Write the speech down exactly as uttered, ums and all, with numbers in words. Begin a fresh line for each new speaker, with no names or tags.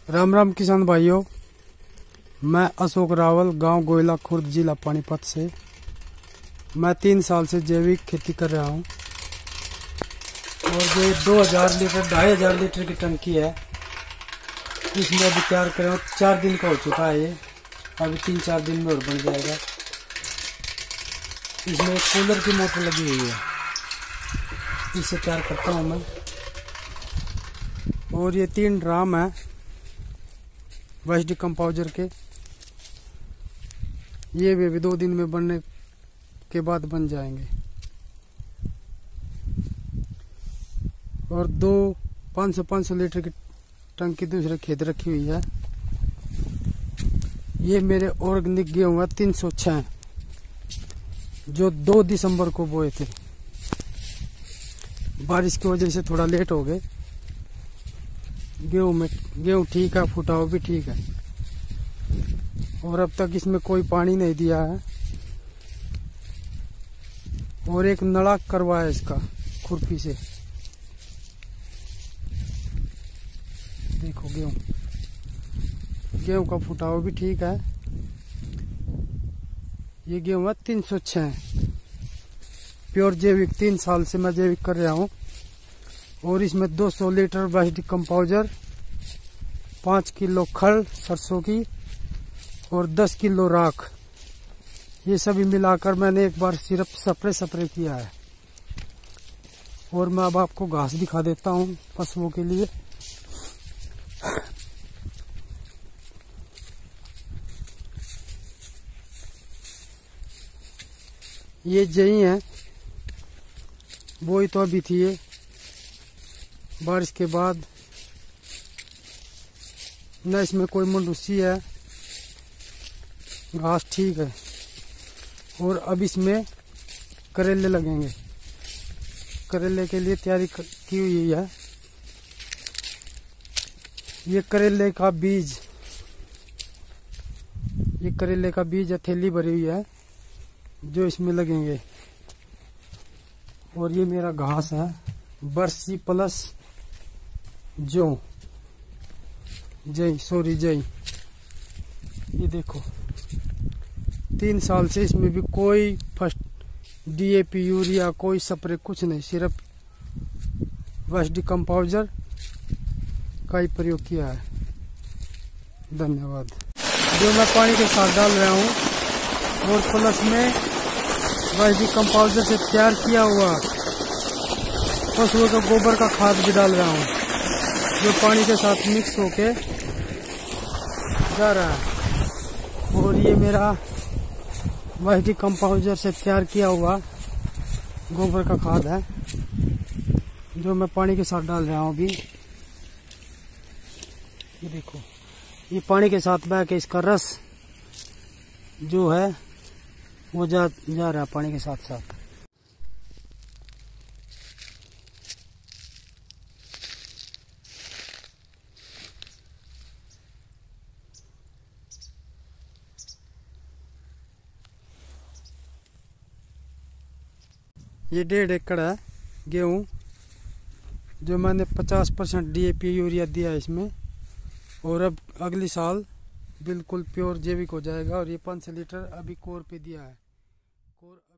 राम राम किसान भाइयों, मैं अशोक रावल, गांव गोयला खुर्द, जिला पानीपत से। मैं तीन साल से जैविक खेती कर रहा हूं और जो दो हज़ार लीटर ढाई हज़ार लीटर की टंकी है, इसमें अभी तैयार कर रहा हूं। चार दिन का हो चुका है ये, अभी तीन चार दिन में और बन जाएगा। इसमें एक कूलर की मोटर लगी हुई है, इसे तैयार करता हूं मैं। और ये तीन ड्राम है वेस्ट कंपाउजर के, ये भी, भी दो दिन में बनने के बाद बन जाएंगे। और दो पाँच सौ पाँच सौ लीटर की टंकी दूसरे खेत रखी हुई है। ये मेरे ऑर्गेनिक गेहूं है तीन सौ छह, जो दो दिसंबर को बोए थे। बारिश की वजह से थोड़ा लेट हो गए। गेहूं में गेहूं ठीक है, फुटाव भी ठीक है। और अब तक इसमें कोई पानी नहीं दिया है। और एक नड़ा करवाया इसका खुरपी से। देखो गेहूं गेहूं का फुटाव भी ठीक है। ये गेहूं है तीन सौ छह, प्योर जैविक। तीन साल से मैं जैविक कर रहा हूं। और इसमें दो सौ लीटर वेस्ट कंपाउजर, पाँच किलो खल सरसों की और दस किलो राख, ये सभी मिलाकर मैंने एक बार सिर्फ स्प्रे स्प्रे किया है। और मैं अब आपको घास दिखा देता हूँ पशुओं के लिए। ये जई है, बोई तो अभी थी ये, बारिश के बाद न इसमें कोई मुंडूसी है, घास ठीक है। और अब इसमें करेले लगेंगे। करेले के लिए तैयारी की हुई है। ये करेले का बीज ये करेले का बीज थैली भरी हुई है, जो इसमें लगेंगे। और ये मेरा घास है बरसी प्लस जो जय सॉरी जय। ये देखो, तीन साल से इसमें भी कोई फर्स्ट डीएपी यूरिया कोई स्प्रे कुछ नहीं, सिर्फ वेस्ट कंपाउजर का ही प्रयोग किया है। धन्यवाद। जो मैं पानी के साथ डाल रहा हूँ और प्लस में वेस्ट कंपाउजर से तैयार किया हुआ पशुओं का गोबर का खाद भी डाल रहा हूँ, जो पानी के साथ मिक्स होके जा रहा है। और ये मेरा वेस्ट कंपाउजर से तैयार किया हुआ गोबर का खाद है, जो मैं पानी के साथ डाल रहा हूँ अभी। ये देखो, ये पानी के साथ बह के इसका रस जो है वो जा जा रहा है पानी के साथ साथ। ये डेढ़ एकड़ है गेहूं, जो मैंने पचास परसेंट डीएपी यूरिया दिया है इसमें। और अब अगली साल बिल्कुल प्योर जैविक हो जाएगा। और ये पाँच सौ लीटर अभी कोर पे दिया है। कोर